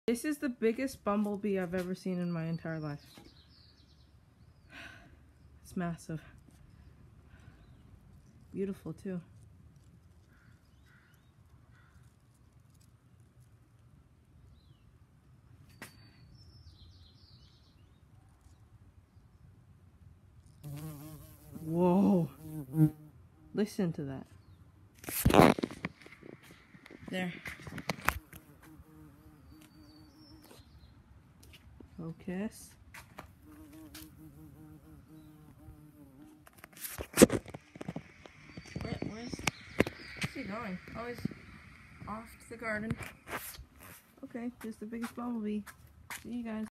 This is the biggest bumblebee I've ever seen in my entire life. It's massive. Beautiful too. Whoa. Listen to that. There. Focus. Where's he going? Oh, he's off to the garden. Okay, this is the biggest bumblebee. See you guys.